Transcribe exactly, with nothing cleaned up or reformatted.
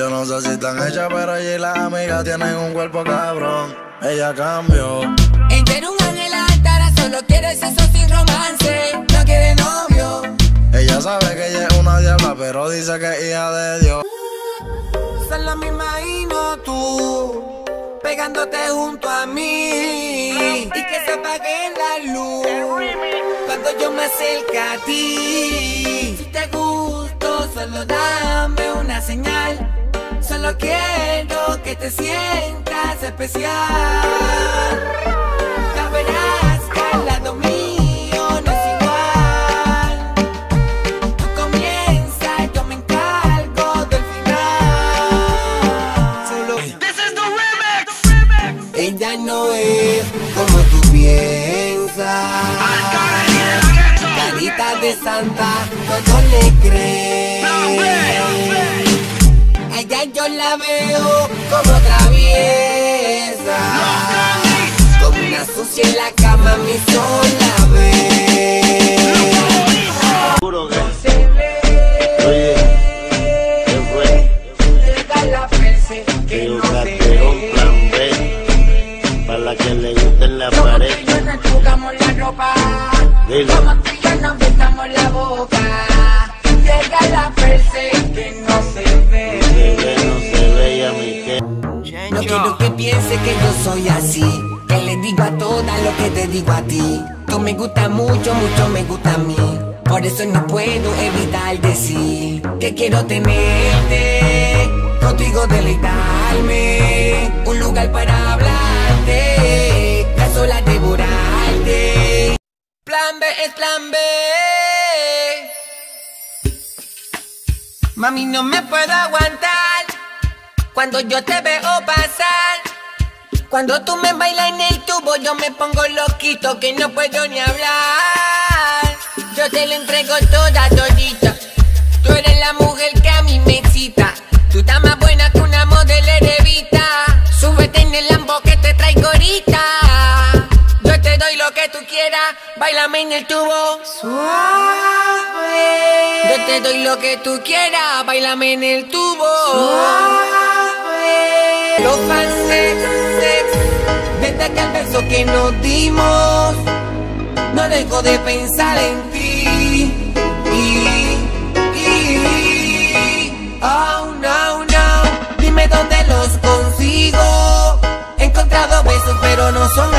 yo no sé si están hechas, pero ella y las amigas tienen un cuerpo cabrón. Ella cambió. Ella era un ángel altara, solo quiere sexo sin romance. No quiere novio. Ella sabe que ella es una diabla, pero dice que es hija de Dios. Solo me imagino tú pegándote junto a mí y que se apague la luz cuando yo me acerque a ti. Si te gusto, solo dame una señal. Solo quiero que te sientas especial. Ya verás que al lado mío no es igual. Tú comienzas, yo me encargo del final. Solo This is the remix. Ella no es como tú piensas. Carita de santa, todo le crees. Ella yo la veo como traviesa, como una sucia en la cama, mi sola ve. Juro que no se ve. Oye, ¿qué fue? Deja la frase que no se ve. Un plan B para la que le guste en la Como pared. tú y yo nos jugamos la ropa, Dile. como tú y yo nos besamos la boca. Deja la frase que no se ve. No se ve a mí que No quiero que piense que yo soy así, que le digo a todas lo que te digo a ti. Tú me gusta mucho, mucho me gusta a mí. Por eso no puedo evitar decir que quiero tenerte, contigo deleitarme, un lugar para hablarte, a solas devorarte. Plan B es plan B. Mami, no me puedo aguantar cuando yo te veo pasar. Cuando tú me bailas en el tubo, yo me pongo loquito que no puedo ni hablar. Yo te lo entrego toda, todita. Tú eres la mujer que a mí me excita. Tú estás más buena que una modelo levita. Súbete en el Lambo que te traigo ahorita. Yo te doy lo que tú quieras, báilame en el tubo suave. Yo te doy lo que tú quieras, báilame en el tubo suave. Los fans sex, sex, desde aquel beso que nos dimos, no dejo de pensar en ti. Y, y, oh no, no, dime dónde los consigo. He encontrado besos pero no son